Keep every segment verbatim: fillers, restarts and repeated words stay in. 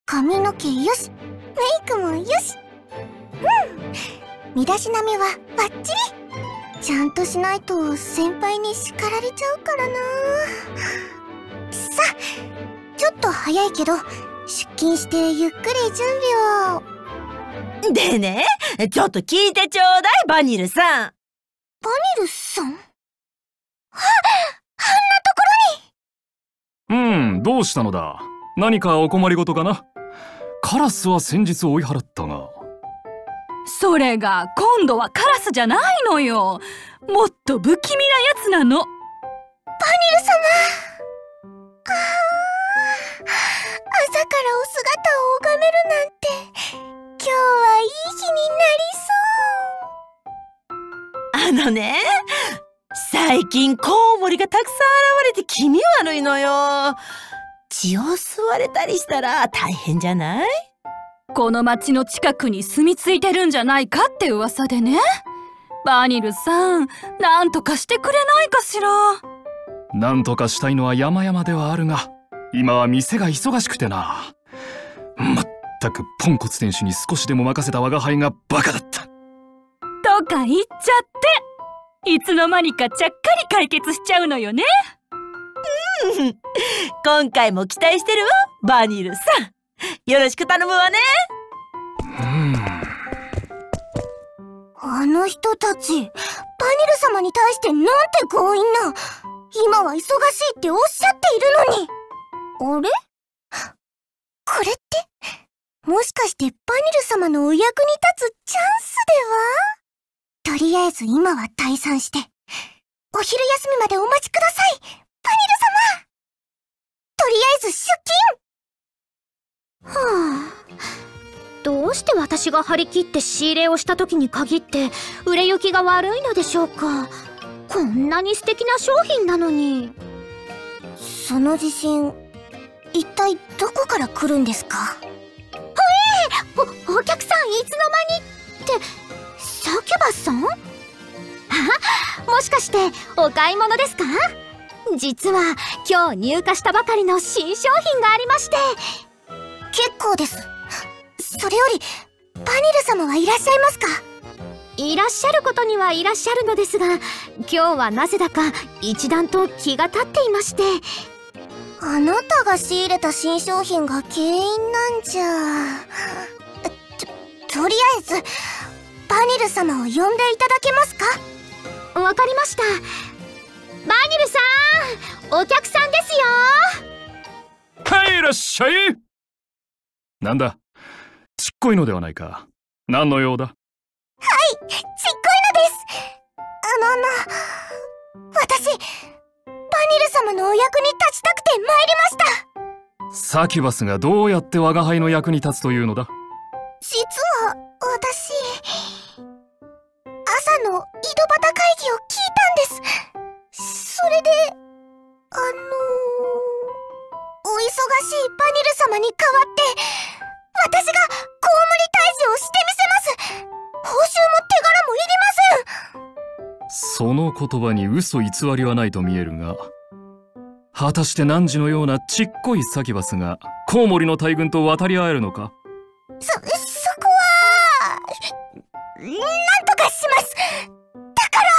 髪の毛よし、メイクもよし。うん、身だしなみはバッチリ。ちゃんとしないと先輩に叱られちゃうからな。さあ、ちょっと早いけど出勤してゆっくり準備を。 でね、ちょっと聞いてちょうだい、バニルさん。 バニルさん？はっ、あんなとこうん、どうしたのだ。何かお困りごとかな。カラスは先日追い払ったが。 それが今度はカラスじゃないのよ。もっと不気味なやつなの。バニル様、あー、朝からお姿を拝めるなんて、今日はいい日になりそう。 あのね、最近コウモリがたくさん現れて気味悪いのよ。血を吸われたりしたら大変じゃない？ この町の近くに住み着いてるんじゃないかって噂でね。バニルさん、なんとかしてくれないかしら。 なんとかしたいのは山々ではあるが、今は店が忙しくてな。まったくポンコツ店主に少しでも任せた我が輩がバカだった。 とか言っちゃって、いつの間にかちゃっかり解決しちゃうのよね。 うん、今回も期待してるわ、バニルさん。よろしく頼むわね。 あの人たち、バニル様に対してなんて強引な。今は忙しいっておっしゃっているのに。あれ？これって、もしかしてバニル様のお役に立つチャンスでは？とりあえず今は退散して、お昼休みまでお待ちください、バニル様。とりあえず出勤。 はあ、どうして私が張り切って仕入れをした時に限って売れ行きが悪いのでしょうか。こんなに素敵な商品なのに。 その自信、一体どこから来るんですか？ ほえー、お、お客さんいつの間にってサキュバスさん？あ、もしかしてお買い物ですか？実は今日入荷したばかりの新商品がありまして。 結構です。それよりバニル様はいらっしゃいますか？ いらっしゃることにはいらっしゃるのですが、今日はなぜだか一段と気が立っていまして。 あなたが仕入れた新商品が原因なんじゃ。と、とりあえずバニル様を呼んでいただけますか？ わかりました。バニルさん、お客さんですよ。 はい、いらっしゃい。なんだ、ちっこいのではないか。何の用だ？ はい、ちっこいのです。あの、あの、私、バニル様のお役に立ちたくて参りました。 サキュバスがどうやって我が輩の役に立つというのだ？ 実は、私、朝の井戸端会議を聞いたんです。それで、あのー、お忙しいバニル様に代わって、私がコウモリ退治をしてみせます。報酬も手柄もいりません。 その言葉に嘘偽りはないと見えるが、果たして汝のようなちっこいサキュバスがコウモリの大群と渡り合えるのか？ そ、そこは、なんとかします。だから。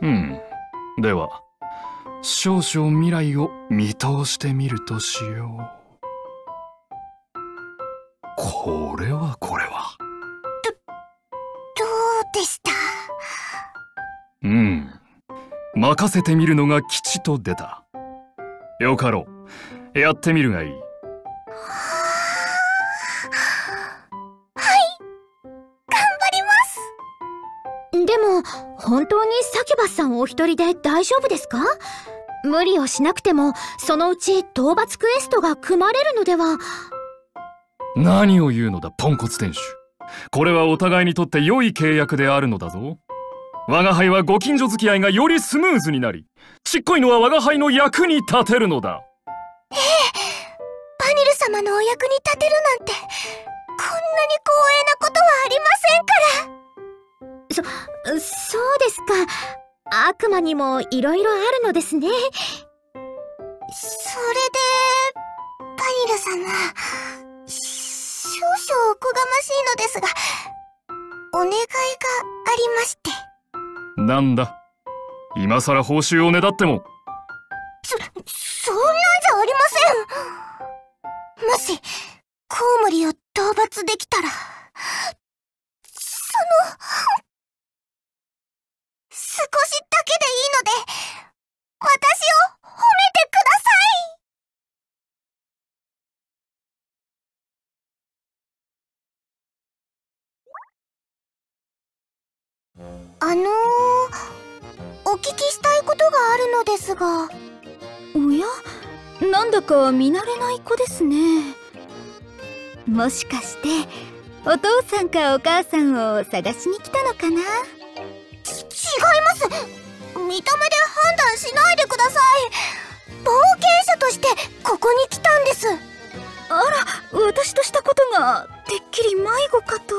うん。では、少々未来を見通してみるとしよう。これはこれは。 ど、どうでした？ うん。任せてみるのが吉と出た。よかろう。やってみるがいい。 でも本当にサキュバスさんお一人で大丈夫ですか？無理をしなくてもそのうち討伐クエストが組まれるのでは。 何を言うのだ、ポンコツ店主。これはお互いにとって良い契約であるのだぞ。我が輩はご近所付き合いがよりスムーズになり、ちっこいのは我が輩の役に立てるのだ。 ええ、バニル様のお役に立てるなんて、こんなに光栄なことはありませんから。 そ、そうですか。悪魔にもいろいろあるのですね。 それで、バニル様、仕少々おこがましいのですが、お願いがありまして。 なんだ、今さら報酬をねだっても。 そ、そんなんじゃありません。もし、コウモリを討伐できたら、その、少しだけでいいので、私を褒めてください。あのー、お聞きしたいことがあるのですが。 おや、なんだか見慣れない子ですね。 もしかしてお父さんかお母さんを探しに来たのかな。 ち、違います。見た目で判断しないでください。冒険者としてここに来たんです。 あら、私としたことがてっきり迷子かと。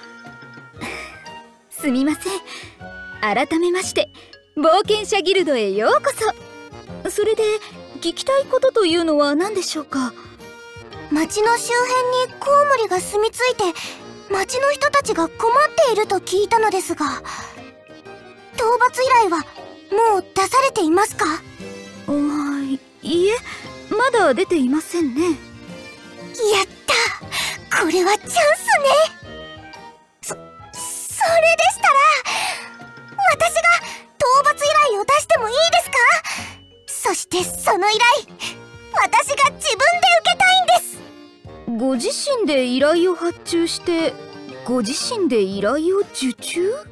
すみません。改めまして冒険者ギルドへようこそ。 それで聞きたいことというのは何でしょうか。 町の周辺にコウモリが住み着いて、町の人たちが困っていると聞いたのですが、討伐依頼はもう出されていますか？ はい、いいえ、まだ出ていませんね。 やった、これはチャンスね。そ、それでしたら私が討伐依頼を出してもいいですか？そしてその依頼、私が自分で受けたいんです。 ご自身で依頼を発注してご自身で依頼を受注？お願いし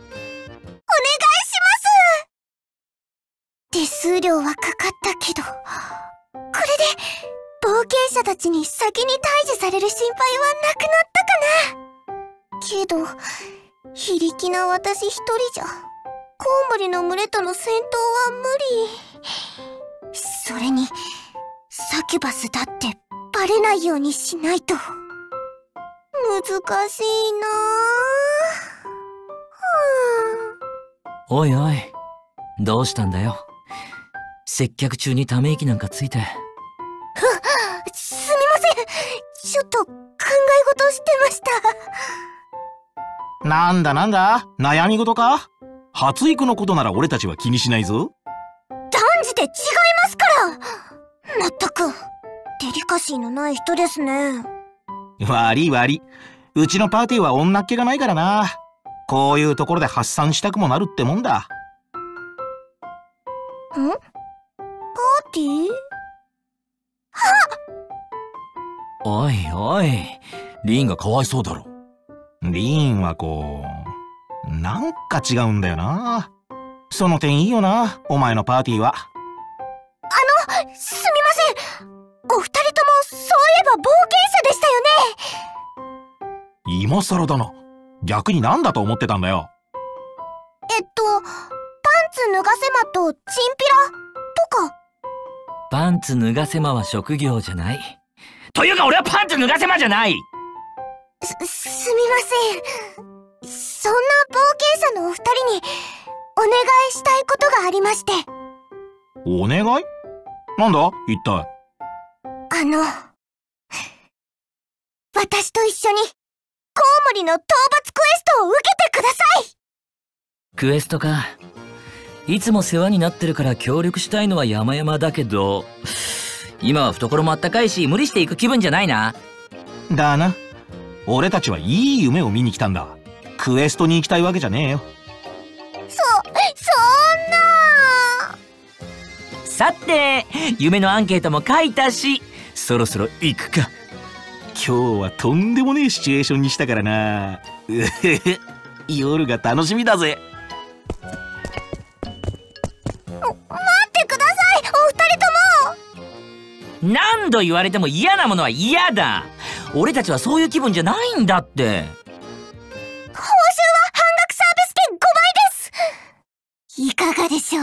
ます。手数料はかかったけど、これで冒険者たちに先に退治される心配はなくなったかな。けど非力な私一人じゃコウモリの群れとの戦闘は無理。それにサキュバスだってバレないようにしないと。難しいなぁ。 おいおい、どうしたんだよ。接客中にため息なんかついて。 すみません、ちょっと考え事してました。 なんだなんだ、悩み事か？発育のことなら俺たちは気にしないぞ。 断じて違いますから。まったくデリカシーのない人ですね。 悪い悪い、うちのパーティーは女っ気がないからな。こういうところで発散したくもなるってもんだ。 ん？パーティー？ おいおい、リーンがかわいそうだろ。 リーンはこうなんか違うんだよな。その点いいよな、お前のパーティーは。 あの、すみません。お二人ともそういえば冒険者でしたよね。 今更だな。逆になんだと思ってたんだよ。 えっとパンツ脱がせまとチンピラとか。 パンツ脱がせまは職業じゃない。というか俺はパンツ脱がせまじゃない。 す、すみません。そんな冒険者のお二人にお願いしたいことがありまして。 お願い？なんだ一体。 あの、私と一緒にコウモリの討伐クエストを受けてください。 クエストか。いつも世話になってるから協力したいのは山々だけど、今は懐もあったかいし無理していく気分じゃないな。 だな。俺たちはいい夢を見に来たんだ。クエストに行きたいわけじゃねえよ。 そ、そんな。 さて、夢のアンケートも書いたし、そろそろ行くか。 今日はとんでもねえシチュエーションにしたからな。うへへ、夜が楽しみだぜ。 待ってください、お二人とも。 何度言われても嫌なものは嫌だ。俺たちはそういう気分じゃないんだって。 報酬は半額サービス券ごばいです。いかがでしょう。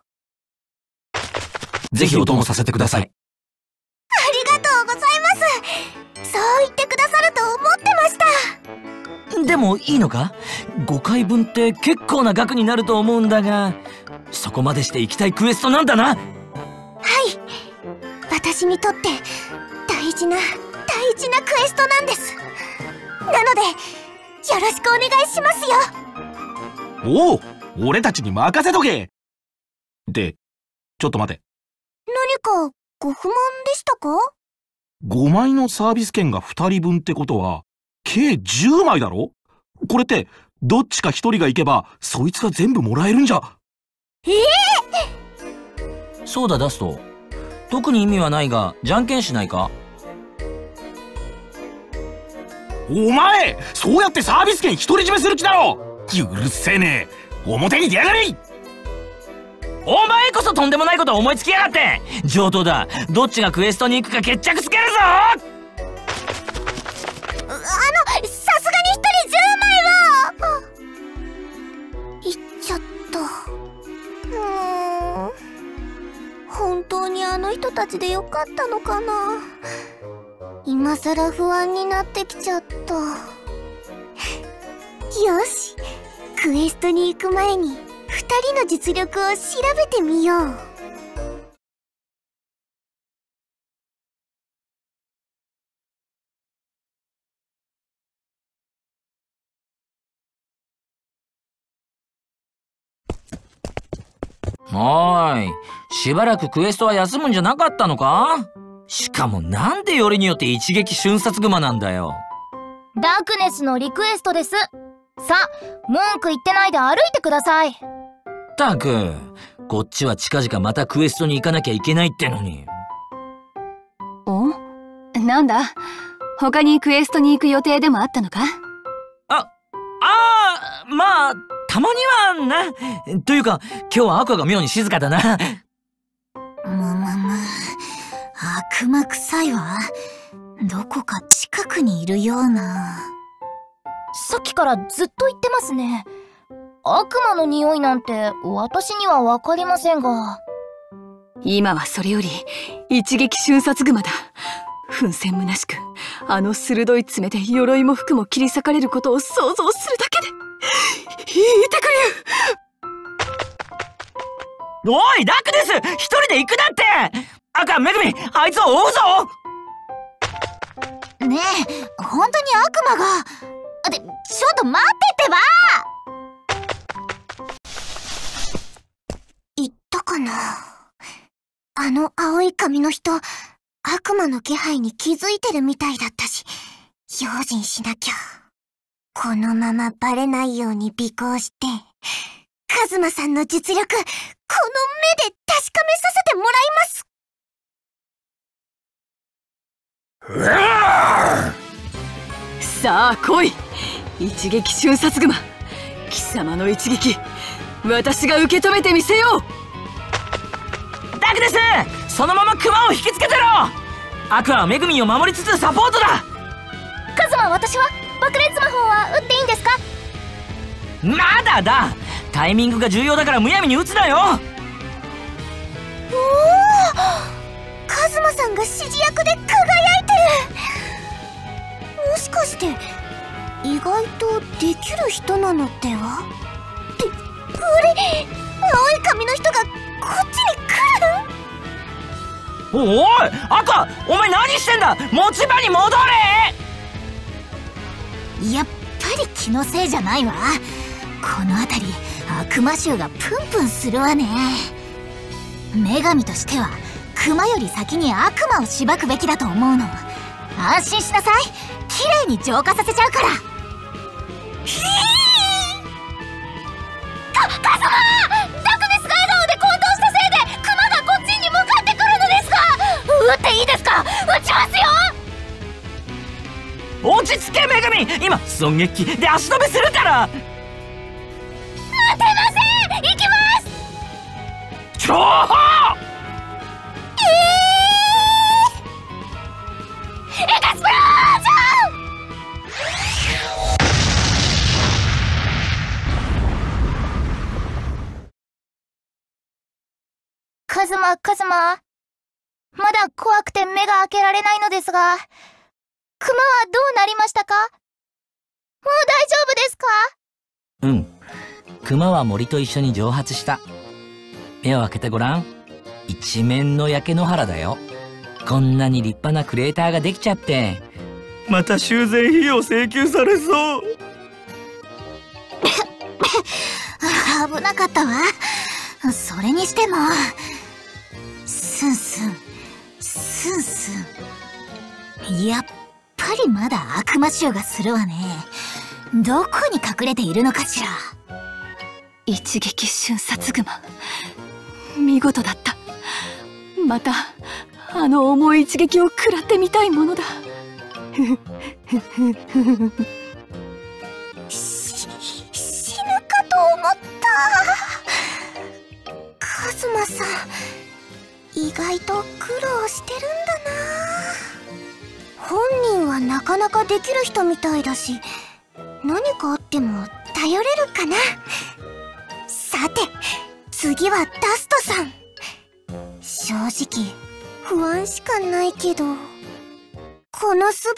ぜひお供させてください。 ありがとうございます。そう言ってくださると思ってました。 でもいいのか？ごかいぶんって結構な額になると思うんだが、そこまでして行きたいクエストなんだな。 はい、私にとって大事な大事なクエストなんです。 なのでよろしくお願いしますよ。 おお、俺たちに任せとけ。で、ちょっと待て。 何かご不満でしたか？ ごまいのサービス券がふたりぶんってことは計じゅうまいだろ？これってどっちかひとりが行けばそいつが全部もらえるんじゃ。 ええー、そうだダスト、特に意味はないがじゃんけんしないか？ お前、そうやってサービス券独り占めする気だろ。許せねえ。表に出やがれ。 お前こそとんでもないこと思いつきやがって。上等だ。どっちがクエストに行くか決着つけるぞ。 あの、さすがに一人じゅうまいは。いっちゃった。うーん、本当にあの人たちでよかったのかな。今さら不安になってきちゃった。よし、クエストに行く前にふたりの実力を調べてみよう。 おーい、しばらくクエストは休むんじゃなかったのか？しかもなんでよりによって一撃瞬殺熊なんだよ。 ダークネスのリクエストです。さあ、文句言ってないで歩いてください。 ったく、こっちは近々またクエストに行かなきゃいけないってのに。 お？なんだ、他にクエストに行く予定でもあったのか？ あ、あー、まあたまにはな。というか今日はアクアが妙に静かだな。 むむむ、悪魔臭いわ。どこか近くにいるような。 さっきからずっと言ってますね。悪魔の匂いなんて私には分かりませんが。 今はそれより一撃瞬殺熊だ。奮戦むなしくあの鋭い爪で鎧も服も切り裂かれることを想像するだけで引いてくる。おいダックです、一人で行くなって。赤めぐみ、あいつを追うぞ。 ねえ、本当に悪魔が。で、ちょっと待ってってば。言ったかな。あの青い髪の人、悪魔の気配に気づいてるみたいだったし、用心しなきゃ。このままバレないように尾行して、カズマさんの実力、この目で確かめさせてもらいます。 さあ来い、一撃瞬殺熊。貴様の一撃、私が受け止めてみせよう。 ダックです、そのまま熊を引きつけてろ。アクアはめぐみんを守りつつサポートだ。 カズマ、私は爆裂魔法は打っていいんですか？ まだだ。タイミングが重要だからむやみに打つなよ。 おお、カズマさんが指示役で輝いてる。もしかして意外とできる人なのでは？って、これ青い髪の人がこっちに来る。 おいアクア、お前何してんだ。持ち場に戻れ。 やっぱり気のせいじゃないわ。この辺り悪魔臭がプンプンするわね。女神としては熊より先に悪魔をしばくべきだと思うの。安心しなさい、綺麗に浄化させちゃうから。ひーか、カズマ！ダクネスが笑顔で行動したせいで熊がこっちに向かってくるのですか？撃っていいですか？撃ちますよ。 落ち着けめぐみ、今損撃で足止めするから。 待てません、行きます。 ちょーえー、エクスプロージョン。カズマ、カズマ、まだ怖くて目が開けられないのですが、クマはどうなりましたか？もう大丈夫ですか？ うん、クマは森と一緒に蒸発した。目を開けてごらん。一面の焼け野原だよ。こんなに立派なクレーターができちゃって、 また修繕費用請求されそう。 危なかったわ。それにしてもスンスンスンスン、やっぱりまだ悪魔臭がするわね。どこに隠れているのかしら。 一撃瞬殺熊、見事だった。またあの重い一撃を食らってみたいものだ。 し死ぬかと思った。カズマさん、意外と苦労してるんだな。本人はなかなかできる人みたいだし、何かあっても頼れるかな。さて次はダストさん。正直不安しかないけど、このス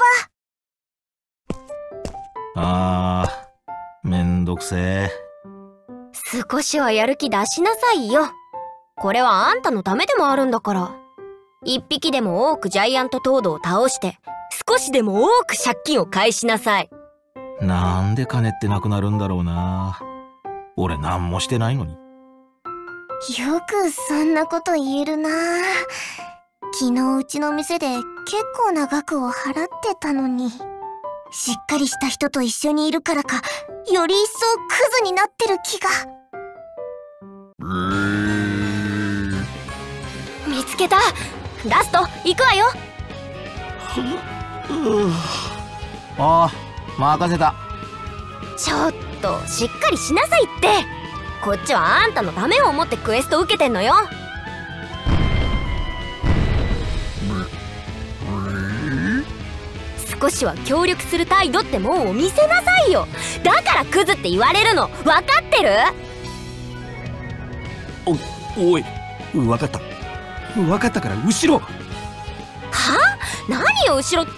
バあーめんどくせえ。 少しはやる気出しなさいよ。これはあんたのためでもあるんだから。一匹でも多くジャイアントトードを倒して少しでも多く借金を返しなさい。 なんで金ってなくなるんだろうな。俺何もしてないのに。 よくそんなこと言えるな。昨日うちの店で結構な額を払ってたのに、しっかりした人と一緒にいるからか、より一層クズになってる気が。 見つけた。ラスト行くわよ。 ああ任せた。 ちょっとしっかりしなさいって。こっちはあんたのためを思ってクエスト受けてんのよ。少しは協力する態度ってもんを見せなさいよ。だからクズって言われるの分かってる？ おおい分かった分かったから後ろ。 は？何よ後ろって。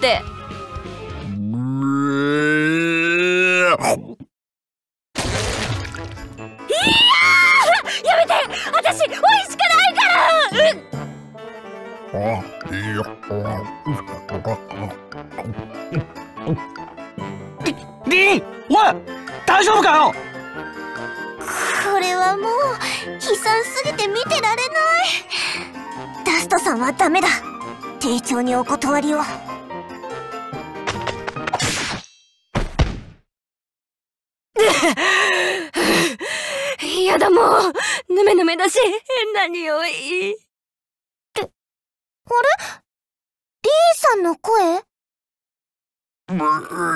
いやーやめて、私おいしくないから。 リン、おい大丈夫かよ。 これはもう悲惨すぎて見てられない。ダストさんはダメだ。丁重にお断りを。 やだもう、ぬめぬめだし変な匂い。 ってあれ、リーさんの声？ジャイアントト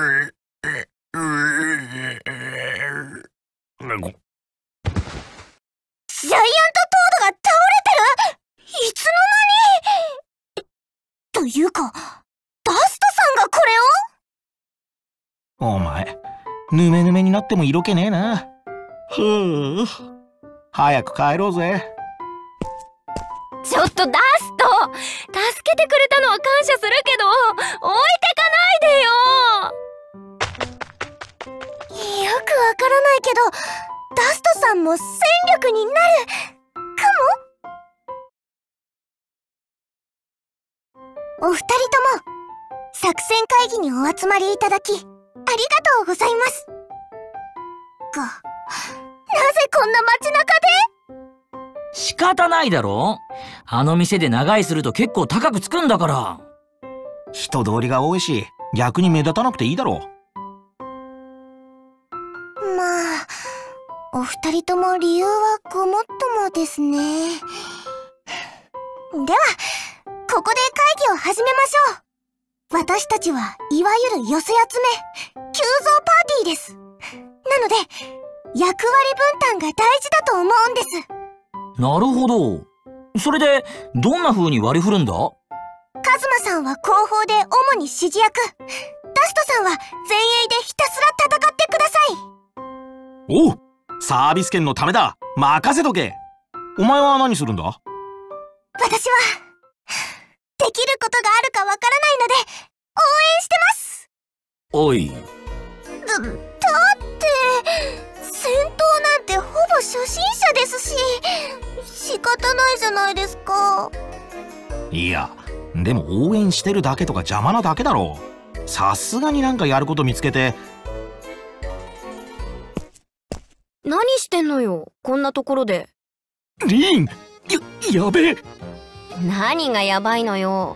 ードが倒れてる？いつの間に？というかダストさんがこれを？ お前ぬめぬめになっても色気ねえな。ふう、早く帰ろうぜ。 ちょっとダスト、助けてくれたのは感謝するけど置いてかないでよ。 よくわからないけどダストさんも戦力になるかも。お二人とも作戦会議にお集まりいただきありがとうございます。が、なぜこんな街中で？ 仕方ないだろ。あの店で長居すると結構高くつくんだから。 人通りが多いし逆に目立たなくていいだろう。まあお二人とも理由はごもっともですね。ではここで会議を始めましょう。私たちはいわゆる寄せ集め急増パーティーです。なので役割分担が大事だと思うんです。 なるほど。それでどんな風に割り振るんだ？ カズマさんは後方で主に指示役、ダストさんは前衛でひたすら戦ってください。 おう、サービス券のためだ。任せとけ。お前は何するんだ？ 私はできることがあるかわからないので応援してます。 おい。 だ、だって戦闘なんてほぼ初心者ですし仕方ないじゃないですか。 いやでも応援してるだけとか邪魔なだけだろう。 さすがになんかやること見つけて。 何してんのよ、こんなところで。 リン、や、やべえ。 何がやばいのよ。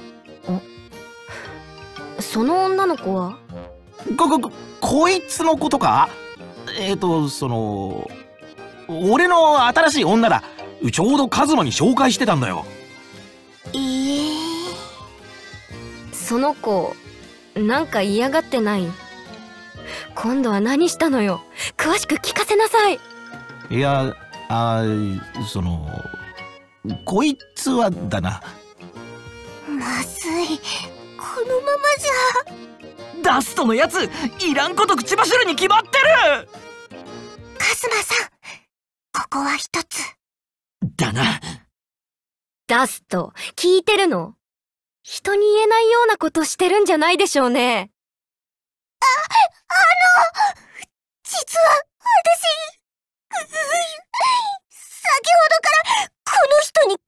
お、その女の子は？ こ、こ、こ、こいつのことか？えっと、その、俺の新しい女だ。ちょうどカズマに紹介してたんだよ。 えー、その子、なんか嫌がってない？今度は何したのよ。詳しく聞かせなさい。 いや、あ、その、こいつはだな。 まずい、このままじダストのやついらんこと口走るに決まってる。 カズマさん、ここは一つだな。 ダスト、聞いてるの？人に言えないようなことしてるんじゃないでしょうね。 あ、あの、実は私、先ほどからこの人に脅迫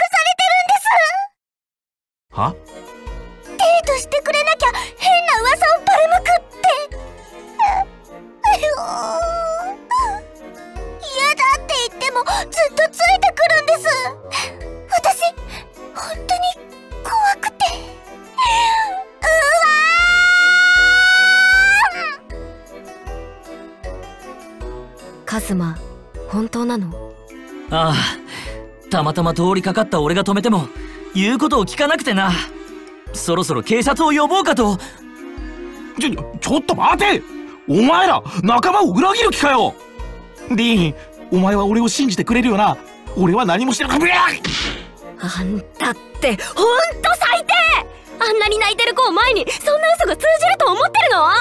されてるんです。 は？ デートしてくれなきゃ変な噂をばらまくって。嫌だって言ってもずっとついてくるんです。私、本当に怖くて。うわー！ カズマ、本当なの？ ああ、たまたま通りかかった俺が止めても言うことを聞かなくてな。そろそろ警察を呼ぼうかと。 ちょ、ちょっと待て！お前ら仲間を裏切る気かよ。リン、お前は俺を信じてくれるよな？俺は何もしてなかった。 あんたってほんと最低！あんなに泣いてる子を前にそんな嘘が通じると思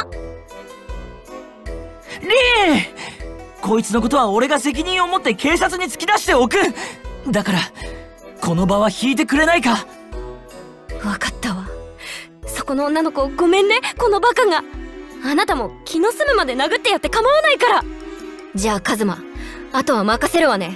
ってるの？ リン、こいつのことは俺が責任を持って警察に突き出しておく。だからこの場は引いてくれないか。 わかったわ。そこの女の子ごめんね、このバカが。あなたも気の済むまで殴ってやって構わないから。じゃあカズマ、あとは任せるわね。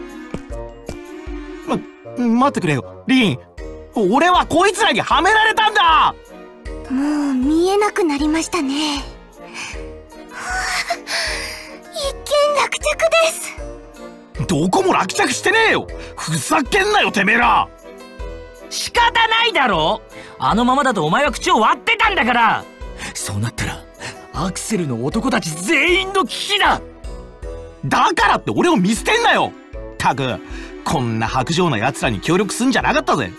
ま、待ってくれよ、リン。俺はこいつらにはめられたんだ。 もう見えなくなりましたね。はあ、一件落着です。 どこも落着してねえよ。ふざけんなよてめえら。 仕方ないだろ。あのままだとお前は口を割ってたんだから。そうなったらアクセルの男たち全員の危機だ。 だからって俺を見捨てんなよ。たく、こんな薄情な奴らに協力すんじゃなかったぜ。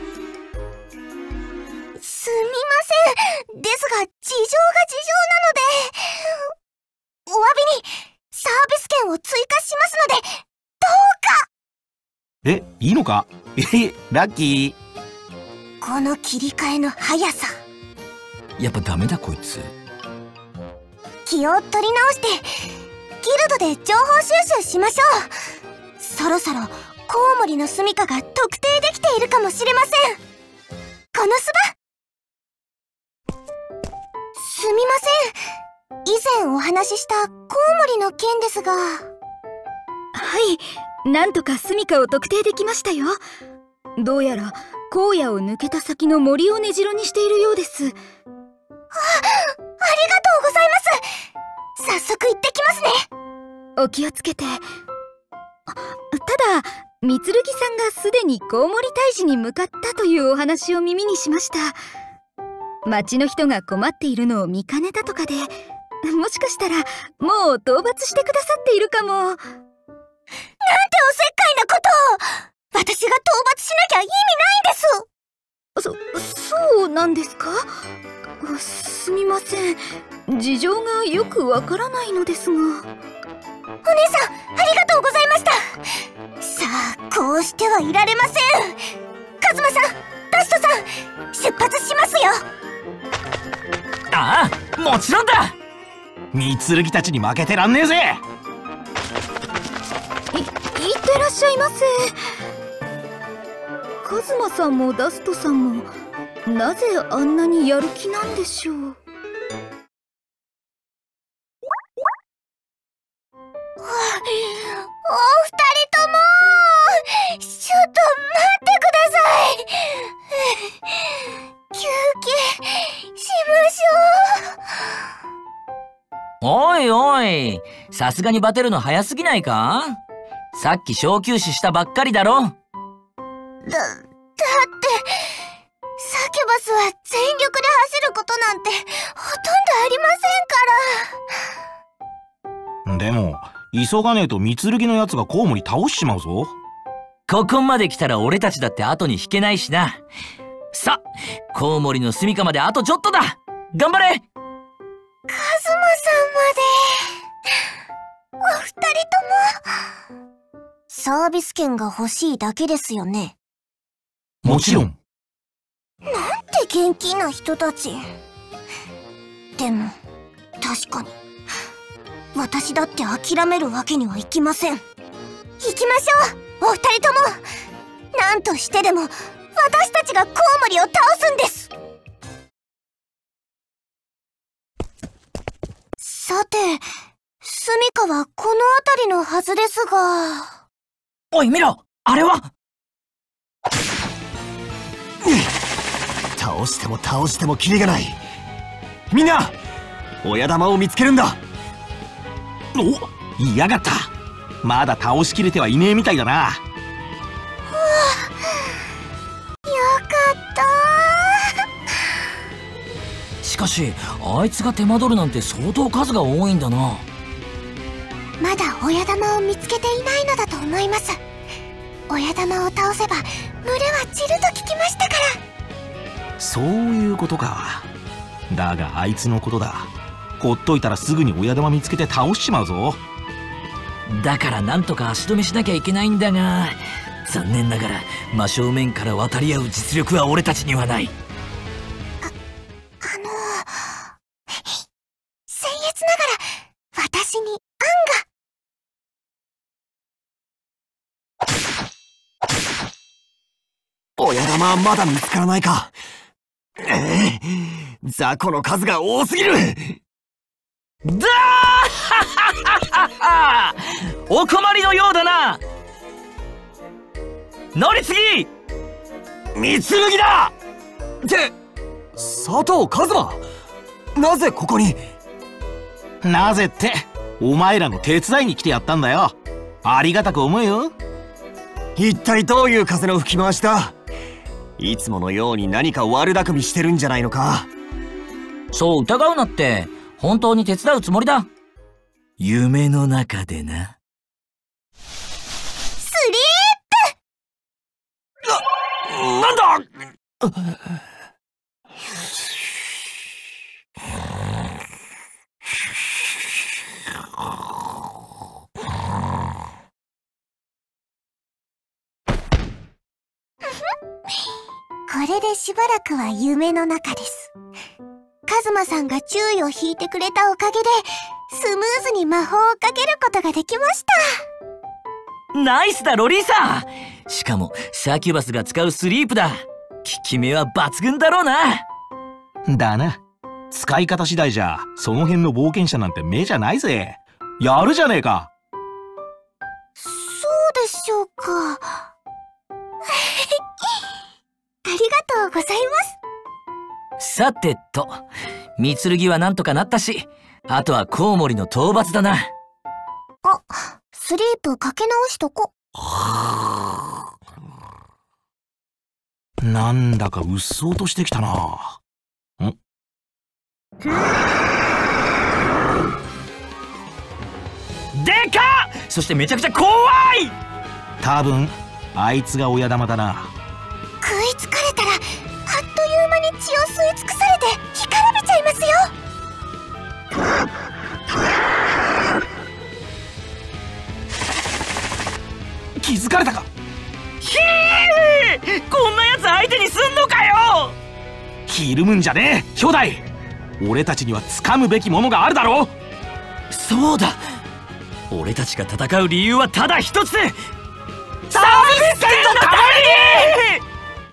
すみません。ですが事情が事情なので、お詫びにサービス券を追加しますので、どうか。 え、いいのか？え、ラッキー。 この切り替えの速さ。 やっぱダメだこいつ。 気を取り直してギルドで情報収集しましょう。そろそろコウモリの住処が特定できているかもしれません。この巣場。すみません。以前お話ししたコウモリの件ですが。 はい、なんとか住処を特定できましたよ。どうやら荒野を抜けた先の森を根城にしているようです。あ、ありがとうございます。早速行ってきますね。 お気をつけて。ただ三剣さんがすでにコウモリ退治に向かったというお話を耳にしました。町の人が困っているのを見かねたとかで、もしかしたらもう討伐してくださっているかも。なんておせっかいなことを。私が討伐しなきゃ意味ないんです。そ、そうなんですか？すみません。事情がよくわからないのですが。お姉さん、 ありがとうございました。さあ、こうしてはいられません。カズマさん、ダストさん、出発しますよ。 ああ、もちろんだ。 三剣たちに負けてらんねえぜ。 い、いってらっしゃいませ。カズマさんもダストさんもなぜあんなにやる気なんでしょう。 お、お二人ともちょっと待ってください。休憩ししょう。 おいおい、さすがにバテるの早すぎないか？さっき小休止したばっかりだろ。 だ、だって、サキュバスは全力で走ることなんてほとんどありませんから。 でも、急がねえと三剣のやつがコウモリ倒しちまうぞ。 ここまで来たら俺たちだって後に引けないしな。さ、コウモリの住処まであとちょっとだ。頑張れ。 カズマさんまで。お二人とも。サービス券が欲しいだけですよね。 もちろん。 なんて元気な人たち。でも、確かに。私だって諦めるわけにはいきません。行きましょう、お二人とも。何としてでも私たちがコウモリを倒すんです。さて、住処はこの辺りのはずですが。 おい見ろ、あれは。 倒しても倒してもキリがない。みんな、親玉を見つけるんだ。 お、いやがった。まだ倒しきれてはいねえみたいだな。 はあ、よかった。 しかしあいつが手間取るなんて相当数が多いんだな。 まだ親玉を見つけていないのだと思います。親玉を倒せば群れは散ると聞きましたから。 そういうことか。だがあいつのことだ。ほっといたらすぐに親玉見つけて倒しちまうぞ。 だからなんとか足止めしなきゃいけないんだが、残念ながら真正面から渡り合う実力は俺たちにはない。 あ、あの僭越ながら私に案が。親玉はまだ見つからないか。ええ、雑魚の数が多すぎる。 だーお困りのようだな。乗り継ぎ三剣だって佐藤一馬、なぜここに？ なぜって、お前らの手伝いに来てやったんだよ。ありがたく思えよ。 一体どういう風の吹き回しだ？いつものように何か悪巧みしてるんじゃないのか？ そう疑うなって、本当に手伝うつもりだ。夢の中でな。 スリーな、なんだ！ これでしばらくは夢の中です。カズマさんが注意を引いてくれたおかげでスムーズに魔法をかけることができました。 ナイスだロリーさん。しかもサキュバスが使うスリープだ。効き目は抜群だろうな。 だな。使い方次第じゃその辺の冒険者なんて目じゃないぜ。やるじゃねえか。 そうでしょうか。ありがとうございます。 さてと、三剣はなんとかなったし、あとはコウモリの討伐だな。 あ、スリープかけ直しとこ。 なんだかうっそうとしてきたな。ん？ でかっ！そしてめちゃくちゃ怖い！ 多分あいつが親玉だな。 食いつかれたらあっという間に血を吸い尽くされて干からびちゃいますよ。 気づかれたか。 ひー！こんなやつ相手にすんのかよ！ ひるむんじゃねえ兄弟。俺たちには掴むべきものがあるだろう。 そうだ、俺たちが戦う理由はただ一つ。サービス権のために！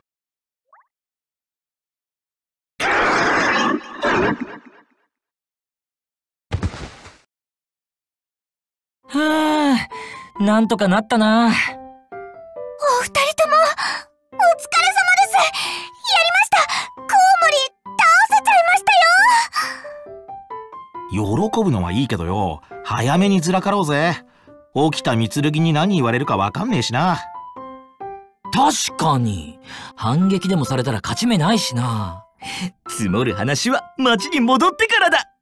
はあ、なんとかなったな。 お二人ともお疲れ様です。やりました。コウモリ倒せちゃいましたよ。 ぶのはいいけどよ、早めにずらかろうぜ。起きた三剣に何言われるかわかんねえしな。 確かに反撃でもされたら勝ち目ないしな。積もる話は町に戻ってからだ。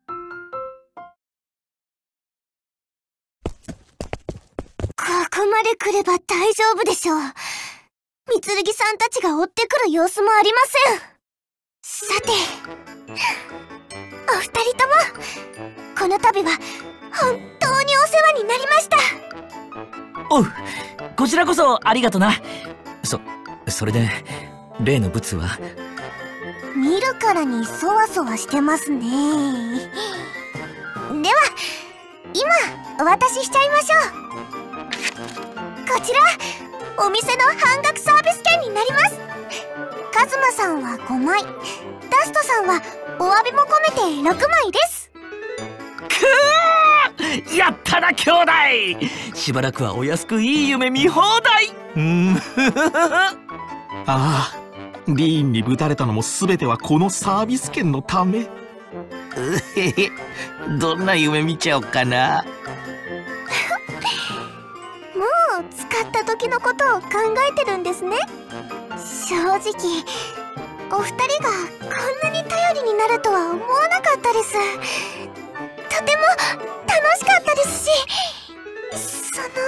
ここまで来れば大丈夫でしょう。三剣さんたちが追ってくる様子もありません。さて、お二人ともこの度は本当にお世話になりました。 おう、こちらこそありがとな。そそれで例のブツは？ 見るからにそわそわしてますね。では今お渡ししちゃいましょう。こちらお店の半額サービス券になります。カズマさんはごまい、ダストさんはお詫びも込めてろくまいです。 くー、やったな兄弟。しばらくはお安くいい夢見放題。うんああ、リーンにぶたれたのも全てはこのサービス券のため。うへへ、どんな夢見ちゃおっかな。 もう使った時のことを考えてるんですね。正直お二人がこんなに頼りになるとは思わなかったです。とても楽しかったですし、その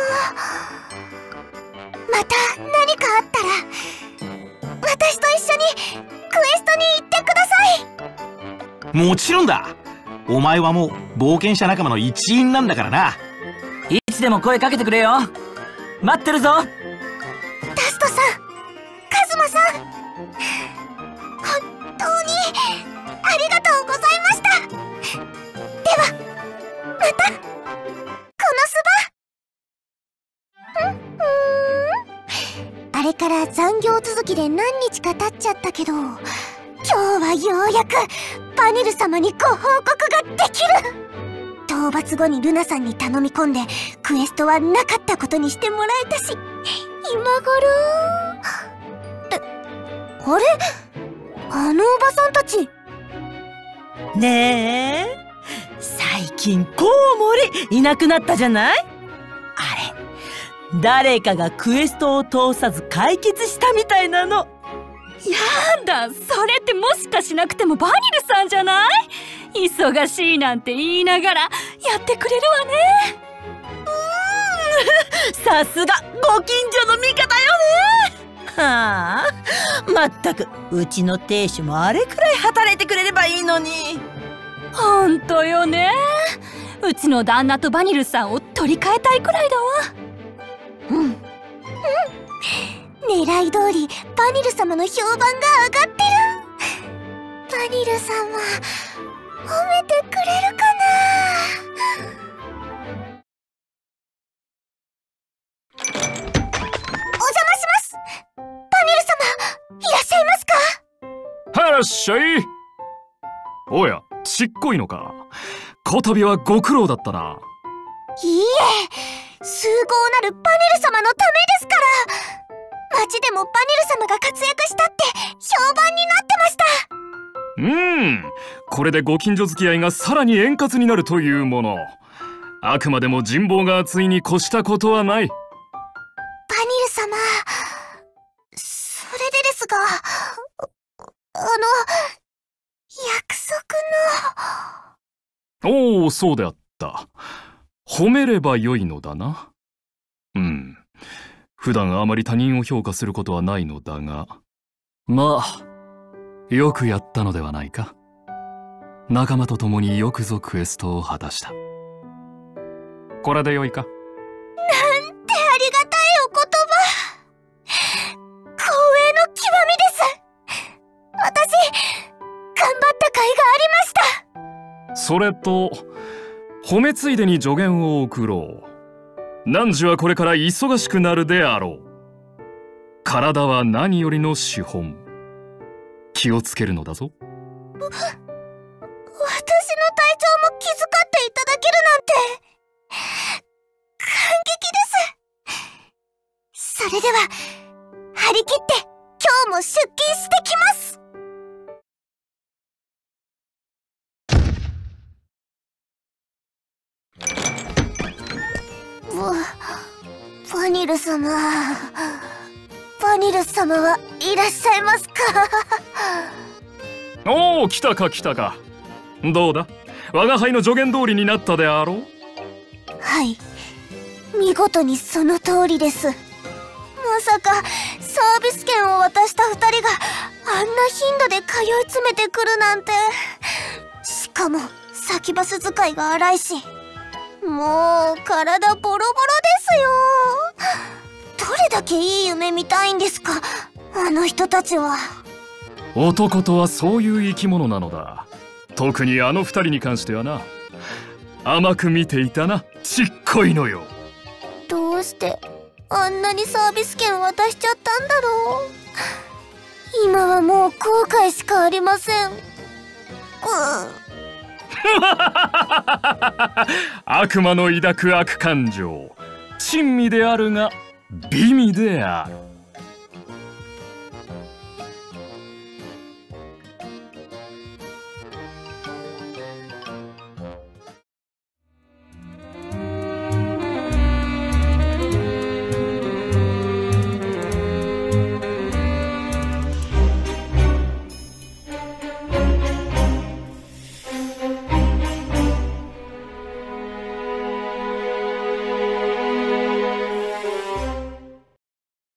また何かあったら私と一緒にクエストに行ってください。 もちろんだ。お前はもう冒険者仲間の一員なんだからな。 いつでも声かけてくれよ。待ってるぞ。 ダストさん、カズマさん、本当にありがとうございました。ではまたこのスバ。んんあれから残業続きで何日か経っちゃったけど、今日はようやくバニル様にご報告ができる。討伐後にルナさんに頼み込んでクエストはなかったことにしてもらえたし、今頃えあれあのおばさんたち。 ねえ、最近コウモリいなくなったじゃない？あれ誰かがクエストを通さず解決したみたいなの。 やだ、それってもしかしなくてもバニルさんじゃない？忙しいなんて言いながらやってくれるわね。 うーんさすがご近所の味方よね。はあ、まったくうちの亭主もあれくらい働いてくれればいいのに。 ほんとよね。うちの旦那とバニルさんを取り替えたいくらいだわ。 うんうん、狙い通りバニル様の評判が上がってる。バニル様褒めてくれるかな。お邪魔します。バニル様いらっしゃいますか？ はらっしゃい。おや、ちっこいのか。こたびはご苦労だったな。 いいえ、崇高なるバニル様のためですから。町でもバニル様が活躍したって評判になってました。 うーん、これでご近所付き合いがさらに円滑になるというもの。あくまでも人望が厚いに越したことはない。 バニル様、それでですが、あの約束の。 おお、そうであった。褒めればよいのだな。うん、普段あまり他人を評価することはないのだが、まあよくやったのではないか。仲間と共によくぞクエストを果たした。これでよいか。 なんてありがたいお言葉。光栄の極みです。私、頑張った甲斐がありました。 それと褒めついでに助言を送ろう。汝はこれから忙しくなるであろう。体は何よりの資本。気をつけるのだぞ。 私の体調も気遣っていただけるなんて感激です。それでは張り切って今日も出勤してきます。 ニル様、パニル様はいらっしゃいますか？ おお、来たか来たか。どうだ、我が輩の助言通りになったであろう。 はい、見事にその通りです。まさかサービス券を渡した二人があんな頻度で通い詰めてくるなんて。しかも先バス使いが荒いし、もう体ボロボロですよ。どれだけいい夢見たいんですか、あの人たちは。 男とはそういう生き物なのだ。特にあの二人に関してはな。甘く見ていたな、ちっこいのよ。 どうしてあんなにサービス券渡しちゃったんだろう。今はもう後悔しかありません。 悪魔の抱く悪感情、珍味であるが美味である。